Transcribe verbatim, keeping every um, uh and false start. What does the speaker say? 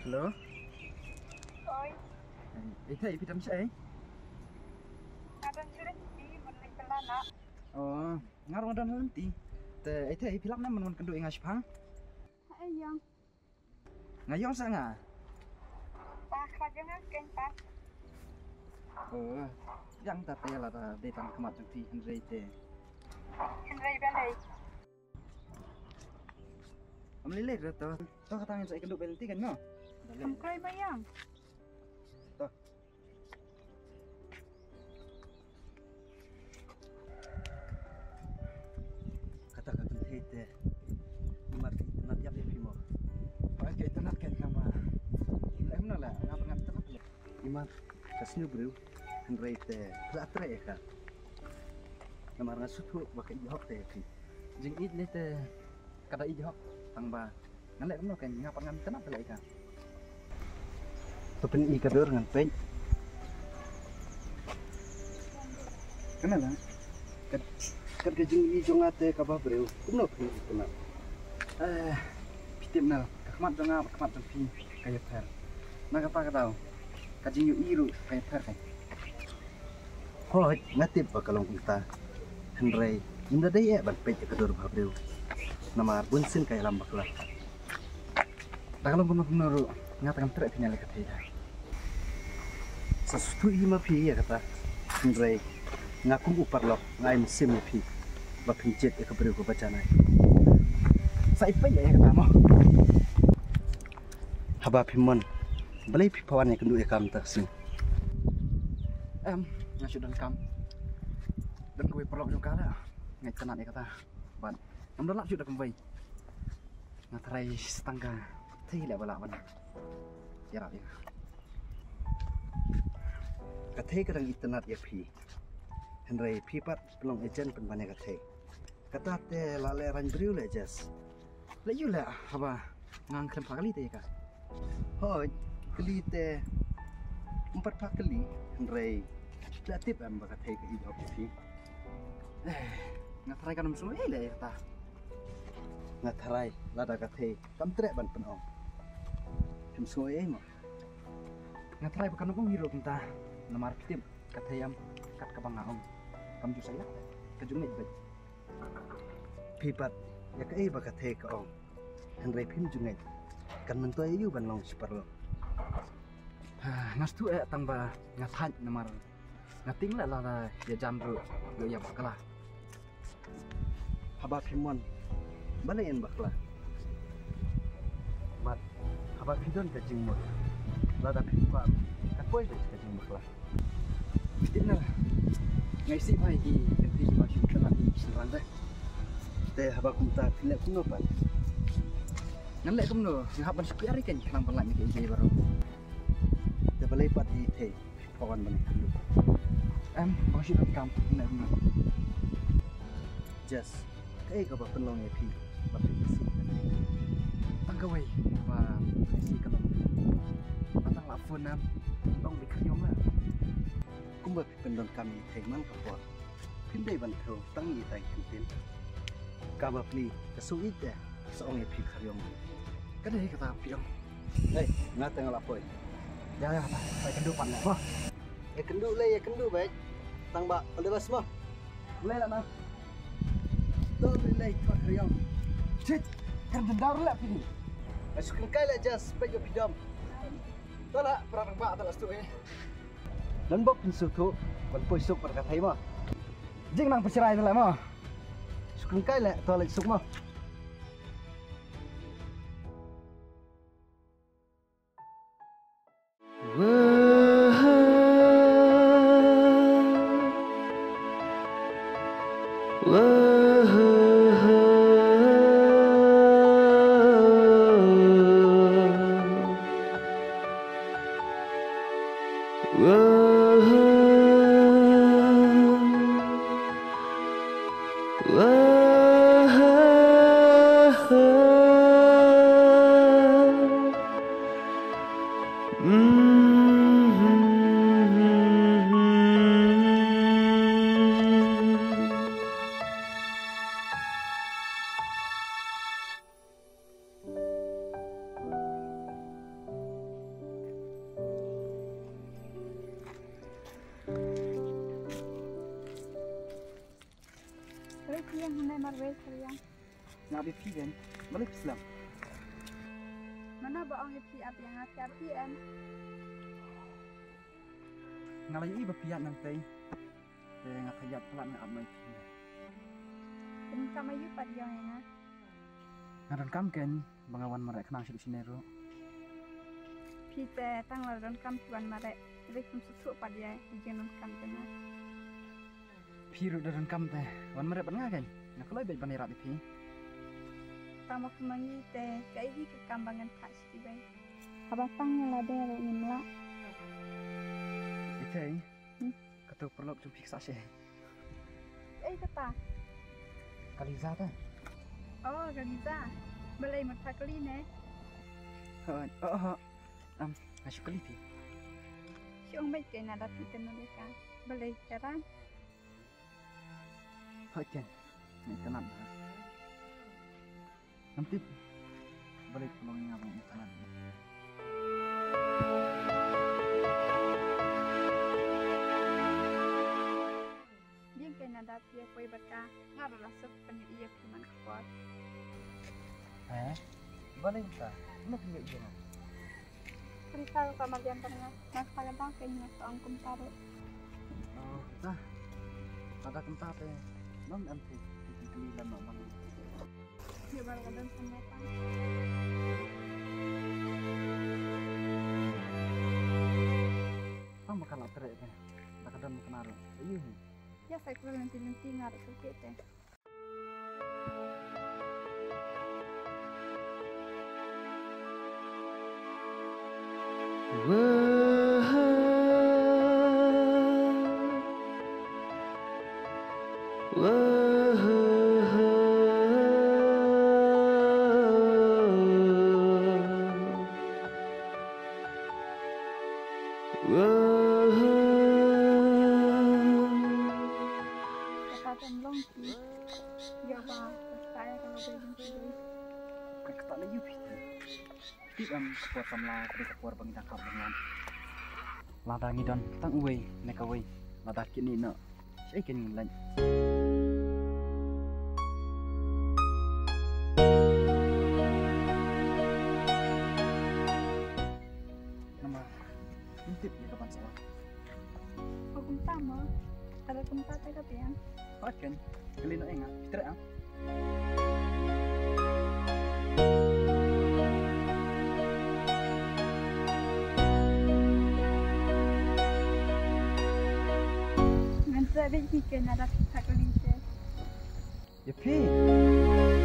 Hello. Oi, Ê thấy bị đâm sẽ. ada surat di menik pelana. Oh, ngarang dan henti. Te ê thấy film này mình cần đuổi ngay sipang. Hai yang, Ngayong sa nga. tak kerja ngaken tak. Oh, yang ta te la ta de tang khamat jang thi Henry te. Henry balai. Am le le to. To ka tang sai kan du bel ti kan no. Sampai bayang. To. Kata ka kan the te. Nimar ki tanat ya pi mo. Pa ke tanat kan nama. Le mna la ngap ngap tanat. Nimar kasnu bro. Henry te. Ra tre ka. Namar nga sutu ba ka ihok te pi. Jing it le te kada ihok tang ba. Ngan le mno kan ngap ngap tanat le ka. To pen i ka dor ngan pen. Kenala? Kad kad ka jing i jonga te ka ba bro. Kumno pen i kana. Eh, pitim na. Khmat jonga khmat jong pi kaya per. Na ka pa ka tau. Ka jing yu iru kaya per kai. Hoi, ngatip ba kalong kita. Henry, inda dai e ban pe ka dor ba bro. Namar bunsin kaya lambak lah. Dakalong kuno kuno ru ngatakan trek pinyale ka thida. Sesuatu ima pi ya kata Henry ngakum upar lok ngai mesim pi ba pinjet e ka bro ko bacana. Sai pe ya kata mo. Haba pimon. Balai pi pawan ya kendu e kam tak sing. Em, ngasih dan kam. Dan kue perlok juga ada. Ngai tenat ya kata. Ban. Nam dolak sudah kembali. Ngatrai setangga. Tidak balak ban. Ya rap ya. Kathe kadang internet ya pi. Henry pi pat pelong ejen pen banyak kathe. Kata te lale ran briu le jas. Le yu le haba ngang krem pakali te ka. Hoi, kali te empat pakali Henry. Latip am ba kathe ka ijo pi. Eh, ngatrai kan musuh eh le kata. Ngatrai lada kathe kam trek ban pen om. Musuh eh mo. Ngatrai bukan aku hero kita. Namar pitim katayam kat kapangaom kam ju saya kajumit bet pipat ya kai ba kathe ka ong Henry pim jungai kan mentoy yu ban long superlo ha ngastu e tangba ngathan namar ngating la la ya jamru yo ya bakla haba pimon balayen bakla mat haba pidon ka jingmo lada pipa kapoy de ka jing bakla Tidak ngai si pai ki ti ma shu kana ni siran deh te haba kumta pilek kuno pan ngan lek kumno ngap ban sukari kan nang pelak ni ke baru te balai pat di te pawan ban dulu em ma shu kam na ni just kai ka ba penlong e pi ba pi si tang ka wei ba si ka lo patang la phone nam dong di khanyong la kumba pendon kami thaiman ka por pindai ban tho tang ni tai kintin ka ba pli ka suit de saong e phi kharyong ka dei ka ta piong hey na tang la poi ya ya ta sai kendu pan la ba e kendu le e kendu baik tang ba le bas mo le la na to le pa kharyong chit kan dendar la pini asukin kai la jas pa yo pidam to la pra ba ta la stu e dan bok pinsu tu ban poi suk par ka thai ma jing nang percerai la ma sukun kai le to le suk ma Whoa. ngabi pi kan balik Islam Mana baong pi api yang hati-hati em. ngalai i bapiat nang tei te ngatayat pelat ngap mai pi Ken kamayu pat yang ena. ngaran kam ken bangawan merek kenang silu sinero Pi te tang ladon kam tuan marek. Jadi kum susu pat dia di jenon kam tengah. pi ru daran kam te wan merek ban ngaken nak loi bet banera pi Tama kemangi te kai hi ke kambangan tak sih bay. Abang tangnya lah deh ro imla. itei Hmm? ketuk perlop cum piksa se Eh kata. kaliza ta Oh Ganiza. Belai mata kali ne. oh oh am asyik kali pi Si ong baik kena dapat kena mereka. Belai jalan. hojen ni tenang nanti balik pulang ngabang tenang Dia kena dapat dia koi baka. Ngaruh rasa penyu iya cuman kuat. eh balik ta nak ni je na Periksa kamar yang tengah. Mas palembang kayaknya soang kum taruh. oh ta ada kenta te non anti kelilan no man Dia baru kadang sama kan. pang bakal atre te bakal kenaro ayu Ya saya kurang nanti-nanti ngaruh sedikit teh. Kata temblong sih. Ya bah, saya kalau begini sih. kata le yu pi ti am kapor samla kri kapor bang dakap dengan lada ngidon tang uwe neka we lada kini no sai ken lan nama intip ya kapan salah Oh kumta mo. Ada kumta teh tapi yang. Oken, kelino enga, fitra ah. Nanti ada bikin ada kita kelinte. Ya pi.